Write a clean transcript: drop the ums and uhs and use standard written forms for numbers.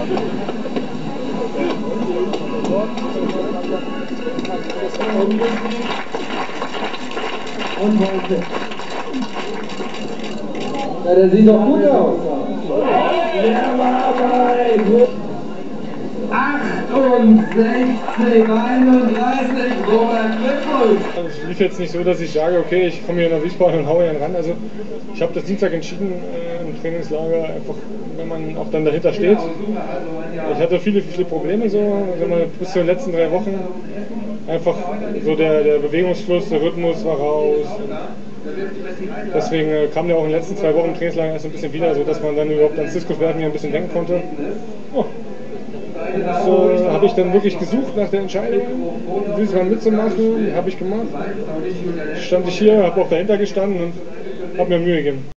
Und heute. Ja, der sieht doch gut aus. Der war bei 68, 31, Robert Glückwunsch. Also es lief jetzt nicht so, dass ich sage, okay, ich komme hier nach Wiesbaden und haue hier ran. Also ich habe das Dienstag entschieden im Trainingslager, einfach wenn man auch dann dahinter steht. Ich hatte viele Probleme so, wenn man bis zu den letzten 3 Wochen einfach so der Bewegungsfluss, der Rhythmus war raus. Deswegen kam der auch in den letzten 2 Wochen im Trainingslager erst ein bisschen wieder, sodass man dann überhaupt ans Diskuswerfen hier ein bisschen denken konnte. Oh. Das habe ich dann wirklich gesucht nach der Entscheidung, diesmal mitzumachen, habe ich gemacht. Stand ich hier, habe auch dahinter gestanden und habe mir Mühe gegeben.